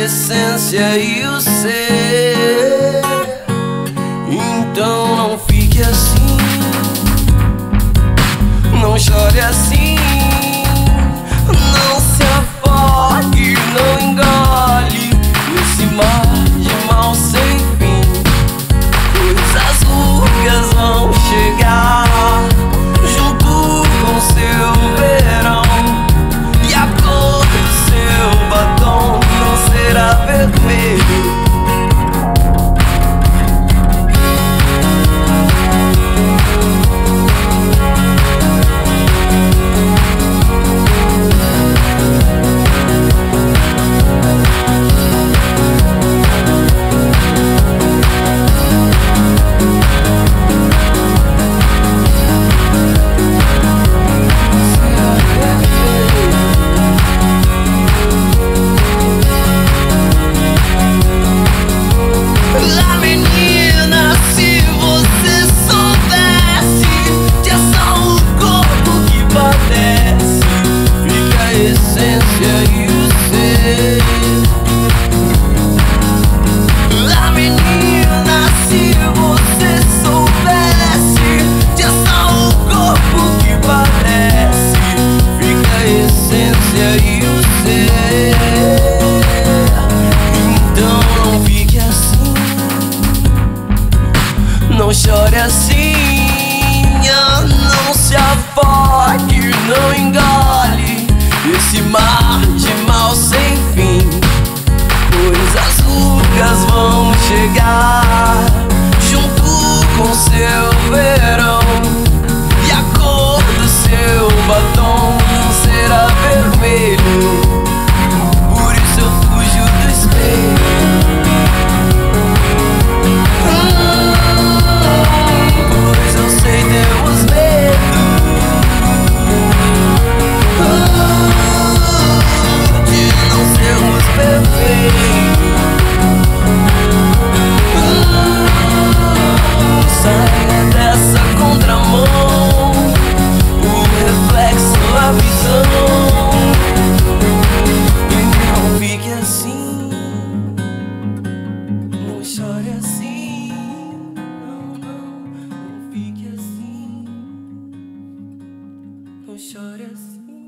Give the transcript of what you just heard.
essência e o ser. Então não fique assim, não chore assim, não se afogue, não engole esse mar de mal sem fim, pois as rugas vão chegar junto com seu verão, e a cor do seu batom não será vermelho. Não chore assim, não se afogue, não engole esse mar de mal sem fim, pois as rugas vão chegar junto com seu verão, e a cor do seu batom será vermelho. Por isso eu fujo do espelho. Sei, temos medo de não sermos perfeitos. Saia dessa contramão, o reflexo, a visão. E não fique assim, não chore assim. Não chore assim.